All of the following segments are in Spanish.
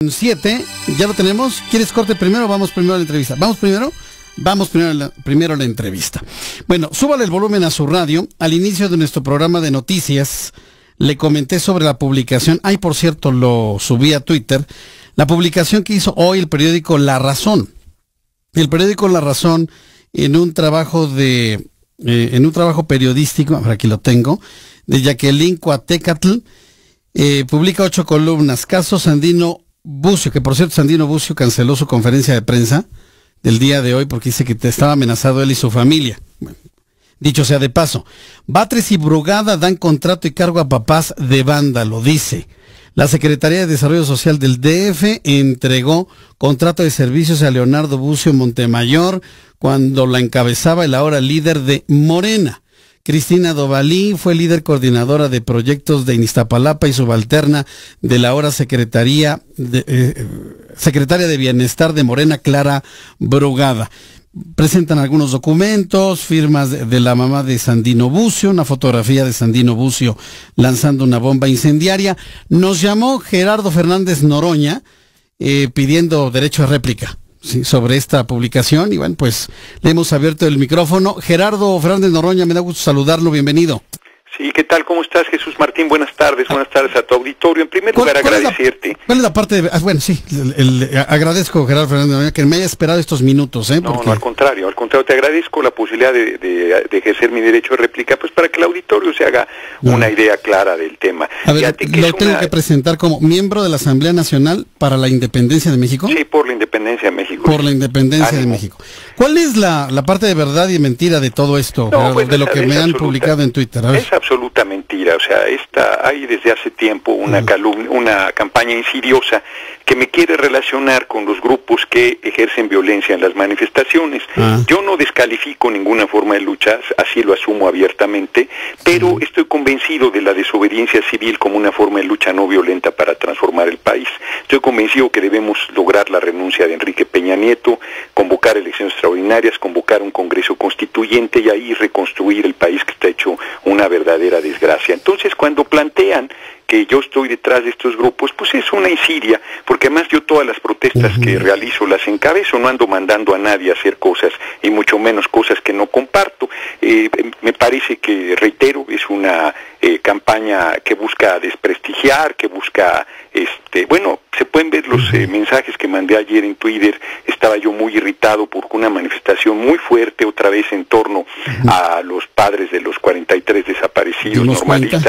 7, ya lo tenemos. ¿Quieres corte primero o vamos primero a la entrevista? ¿Vamos primero? Vamos primero a la entrevista. Bueno, súbale el volumen a su radio. Al inicio de nuestro programa de noticias, le comenté sobre la publicación. Ay, por cierto, lo subí a Twitter. La publicación que hizo hoy el periódico La Razón. El periódico La Razón, en un trabajo periodístico, ahora aquí lo tengo, de Jacqueline Coatecatl, publica 8 columnas. Caso Sandino Bucio, que por cierto Sandino Bucio canceló su conferencia de prensa del día de hoy porque dice que estaba amenazado él y su familia. Bueno, dicho sea de paso, Batres y Brugada dan contrato y cargo a papás de vándalo, dice. La Secretaría de Desarrollo Social del DF entregó contrato de servicios a Leonardo Bucio Montemayor cuando la encabezaba el ahora líder de Morena. Cristina Dovalí fue líder coordinadora de proyectos de Iztapalapa y subalterna de la ahora secretaria de Bienestar de Morena, Clara Brugada. Presentan algunos documentos, firmas de la mamá de Sandino Bucio, una fotografía de Sandino Bucio lanzando una bomba incendiaria. Nos llamó Gerardo Fernández Noroña pidiendo derecho a réplica. Sí, sobre esta publicación, y bueno, pues le hemos abierto el micrófono. Gerardo Fernández Noroña, me da gusto saludarlo, bienvenido. Sí, ¿qué tal? ¿Cómo estás, Jesús Martín? Buenas tardes a tu auditorio. En primer lugar, agradecerte. ¿Cuál es la parte de...? Bueno, sí, agradezco, Gerardo Fernández Noroña, que me haya esperado estos minutos, ¿eh? No, al contrario, te agradezco la posibilidad de ejercer mi derecho de réplica, pues para que el auditorio se haga una idea clara del tema. A ver, ¿lo tengo que presentar como miembro de la Asamblea Nacional para la Independencia de México? Sí, por la Independencia de México. Por la Independencia de México. ¿Cuál es la parte de verdad y mentira de todo esto, Gerardo, pues, de lo que me han publicado en Twitter? A ver. Es absoluta mentira, o sea, hay desde hace tiempo una campaña insidiosa que me quiere relacionar con los grupos que ejercen violencia en las manifestaciones. Yo no descalifico ninguna forma de lucha, así lo asumo abiertamente, pero estoy convencido de la desobediencia civil como una forma de lucha no violenta para transformar el país. Estoy convencido que debemos lograr la renuncia de Enrique Peña Nieto, convocar elecciones extraordinarias, convocar un Congreso Constituyente y ahí reconstruir el país que está hecho una verdadera desgracia. Entonces, cuando plantean que yo estoy detrás de estos grupos, pues es una insidia, porque además yo todas las protestas que realizo las encabezo, no ando mandando a nadie a hacer cosas, y mucho menos cosas que no comparto. Me parece que, reitero, es una campaña que busca desprestigiar, que busca, bueno, se pueden ver los mensajes que mandé ayer en Twitter. Estaba yo muy irritado porque una manifestación muy fuerte, otra vez en torno a los padres de los 43 desaparecidos normalistas,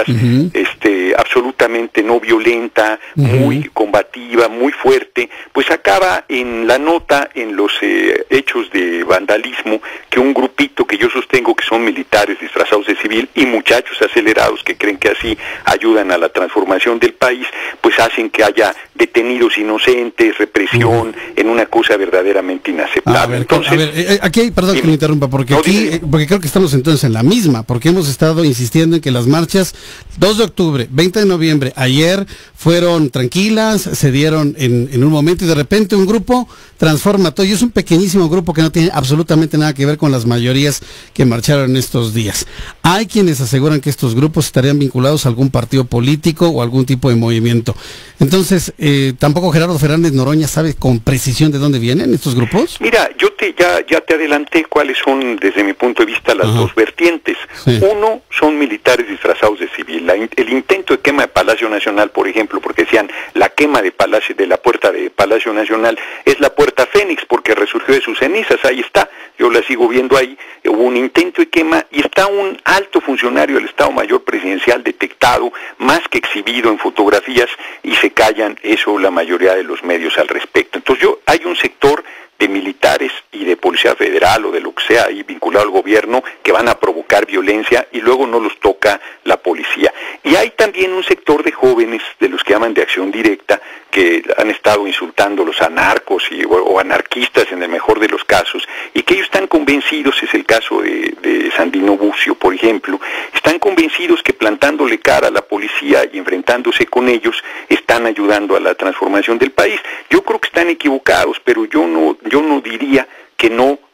absolutamente no violenta, muy combativa, muy fuerte, pues acaba en la nota, en los hechos de vandalismo, que un grupito que yo sostengo que son militares disfrazados de civil y muchachos acelerados que creen que así ayudan a la transformación del país, pues hacen que haya detenidos inocentes, represión, en una cosa verdaderamente inaceptable. Aquí hay, perdón que me interrumpa, porque porque creo que estamos entonces en la misma, porque hemos estado insistiendo en que las marchas 2 de octubre, 20 de noviembre, ayer fueron tranquilas, se dieron en un momento y de repente un grupo transforma todo, y es un pequeñísimo grupo que no tiene absolutamente nada que ver con las mayorías que marcharon estos días. Hay quienes aseguran que estos grupos estarían vinculados a algún partido político o algún tipo de movimiento. Entonces, ¿tampoco Gerardo Fernández Noroña sabe con precisión de dónde vienen estos grupos? Mira, yo ya te adelanté cuáles son, desde mi punto de vista, las dos vertientes. Uno, son militares disfrazados de civil. El intento de quema de Palacio Nacional, por ejemplo, porque decían la quema de la puerta de Palacio Nacional es la puerta Fénix porque resurgió de sus cenizas, ahí está, yo la sigo viendo ahí. Hubo un intento de quema y está un alto funcionario del Estado Mayor Presidencial detectado, más que exhibido en fotografías, y se callan eso la mayoría de los medios al respecto. Entonces hay un sector de militares y de Policía Federal o de lo que sea ahí vinculado al gobierno que van a provocar violencia y luego no los toca la policía. Y hay también un sector de jóvenes, de los que llaman de acción directa, que han estado insultando a los anarcos o anarquistas en el mejor de los casos, y que ellos están convencidos, es el caso de Sandino Bucio, por ejemplo, están convencidos que plantándole cara a la policía y enfrentándose con ellos, están ayudando a la transformación del país. Yo creo que están equivocados, pero yo no diría que no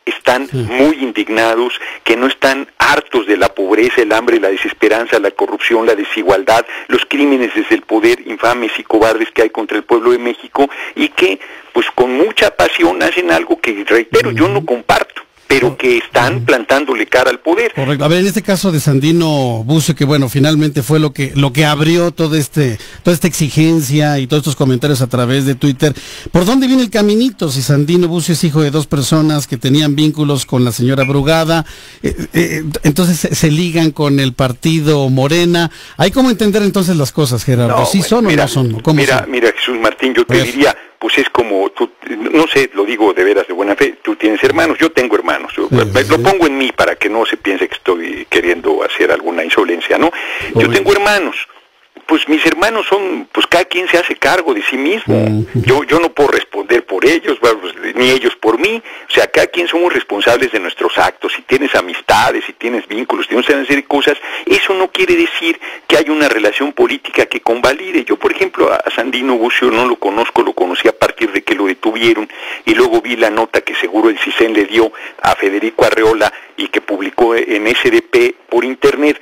están muy indignados, que no están hartos de la pobreza, el hambre, la desesperanza, la corrupción, la desigualdad, los crímenes desde el poder infames y cobardes que hay contra el pueblo de México, y que pues con mucha pasión hacen algo que, reitero, yo no comparto, pero que están plantándole cara al poder. Correcto. A ver, en este caso de Sandino Bucio, que bueno, finalmente fue lo que abrió toda esta exigencia y todos estos comentarios a través de Twitter, ¿por dónde viene el caminito? Si Sandino Bucio es hijo de dos personas que tenían vínculos con la señora Brugada, entonces se ligan con el partido Morena. ¿Hay cómo entender entonces las cosas, Gerardo? No, ¿Sí bueno, son o no son? ¿Cómo son? Mira, Jesús Martín, yo te diría, pues es como, tú, no sé, lo digo de veras de buena fe, tú tienes hermanos, yo tengo hermanos, lo pongo en mí para que no se piense que estoy queriendo hacer alguna insolencia, ¿no? Yo tengo hermanos, pues mis hermanos son, pues cada quien se hace cargo de sí mismo, yo no puedo responder por ellos, ni ellos por mí, o sea, cada quien somos responsables de nuestros actos. Si tienes amistades, si tienes vínculos, tienes una serie de cosas, eso no quiere decir que haya una relación política que convalide. Yo, por ejemplo, a Sandino Bucio no lo conozco, lo conocí a partir de que lo detuvieron, y luego vi la nota que seguro el CISEN le dio a Federico Arreola y que publicó en SDP por internet,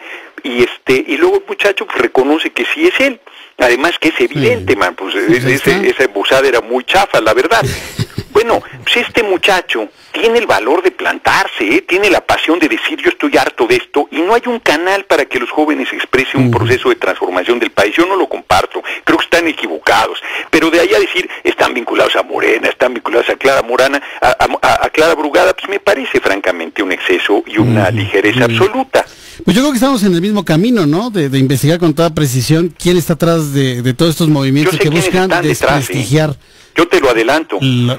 y luego el muchacho pues reconoce que sí es él, además que es evidente, pues esa embosada era muy chafa, la verdad. Bueno, pues este muchacho tiene el valor de plantarse, tiene la pasión de decir yo estoy harto de esto, y no hay un canal para que los jóvenes expresen un proceso de transformación del país. Yo no lo comparto, creo que están equivocados, pero de ahí a decir están vinculados a Morena, están vinculados a Clara Morana, a Clara Brugada, pues me parece francamente un exceso y una ligereza absoluta. Pues yo creo que estamos en el mismo camino, ¿no? De investigar con toda precisión quién está atrás de todos estos movimientos que buscan desprestigiar. Yo te lo adelanto.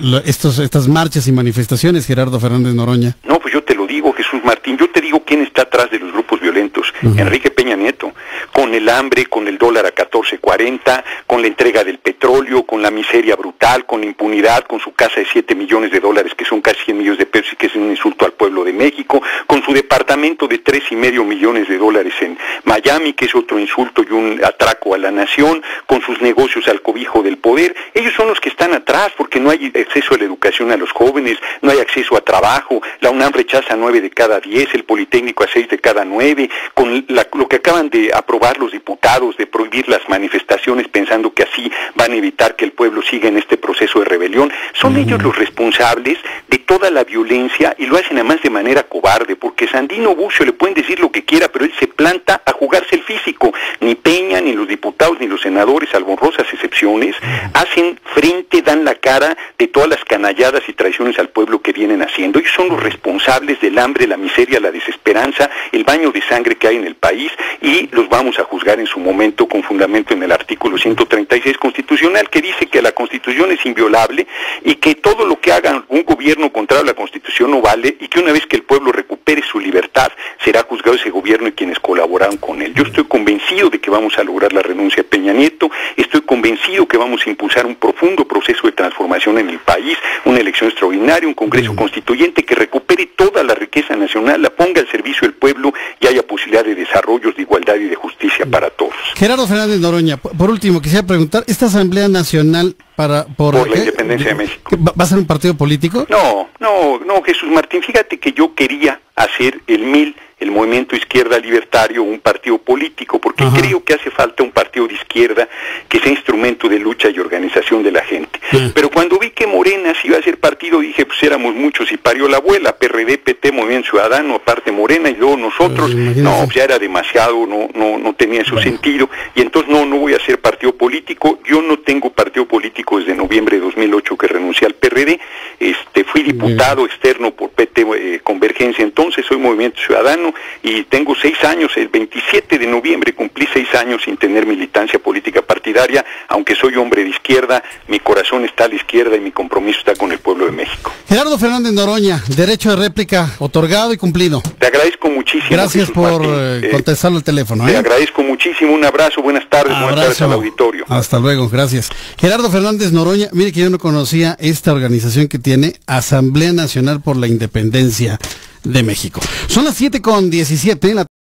Estas marchas y manifestaciones, Gerardo Fernández Noroña. No, pues yo te lo digo, Jesús Martín, yo te digo quién está atrás de los grupos violentos. Enrique Peña Nieto, con el hambre, con el dólar a 14.40, con la entrega del petróleo, con la miseria brutal, con la impunidad, con su casa de 7 millones de dólares, que son casi 100 millones de pesos y que es un insulto al pueblo de México, con su departamento de 3.5 millones de dólares en Miami, que es otro insulto y un atraco a la nación, con sus negocios al cobijo del poder. Ellos son los que están atrás, porque no hay acceso a la educación a los jóvenes, no hay acceso a trabajo, la UNAM rechaza 9 de cada 10, el Politécnico a 6 de cada 9, con lo que acaban de aprobar los diputados de prohibir las manifestaciones pensando que así van a evitar que el pueblo siga en este proceso de rebelión. Son ellos los responsables de toda la violencia, y lo hacen además de manera cobarde, porque Sandino Bucio le pueden decir lo que quiera, pero él se planta a jugarse el físico. Ni Peña, ni los diputados, ni los senadores, salvo honrosas excepciones, hacen frente, dan la cara de todas las canalladas y traiciones al pueblo que vienen haciendo. Ellos son los responsables del hambre, la miseria, la desesperanza, el baño de sangre que hay en el país, y los vamos a juzgar en su momento con fundamento en el artículo 136 constitucional, que dice que la Constitución es inviolable y que todo lo que haga un gobierno contrario a la Constitución no vale, y que una vez que el pueblo recupere su libertad será juzgado ese gobierno y quienes colaboraron con él. Yo estoy convencido de que vamos a lograr la renuncia de Peña Nieto, estoy convencido que vamos a impulsar un profundo proceso de transformación en el país, una elección extraordinaria, un Congreso constituyente que recupere toda la riqueza nacional, la ponga al servicio del pueblo y haya posibilidad de desarrollos, de igualdad y de justicia para todos. Gerardo Fernández Noroña, por último, quisiera preguntar, ¿esta Asamblea Nacional por la independencia de México va a ser un partido político? No, Jesús Martín, fíjate que yo quería hacer el movimiento Izquierda Libertario, un partido político, porque creo que hace falta un partido de izquierda que sea instrumento de lucha y organización de la gente. Pero cuando vi que Morena sí iba a ser partido, dije, pues éramos muchos y parió la abuela, PRD, PT, Movimiento Ciudadano, aparte Morena, y luego nosotros, no, ya era demasiado, no tenía su sentido, y entonces no voy a ser partido político. Yo no tengo partido político desde noviembre de 2008 que renuncié al PRD, fui diputado externo por PT Convergencia, entonces soy Movimiento Ciudadano, y tengo 6 años, el 27 de noviembre cumplí 6 años sin tener militancia política partidaria, aunque soy hombre de izquierda, mi corazón está a la izquierda y mi compromiso está con el pueblo de México. Gerardo Fernández Noroña, derecho de réplica otorgado y cumplido. Te agradezco muchísimo. Gracias por contestar el teléfono. Te agradezco muchísimo, un abrazo, buenas tardes al auditorio. Hasta luego, gracias. Gerardo Fernández Noroña, mire que yo no conocía esta organización que tiene, Asamblea Nacional por la Independencia de México. Son las 7:17.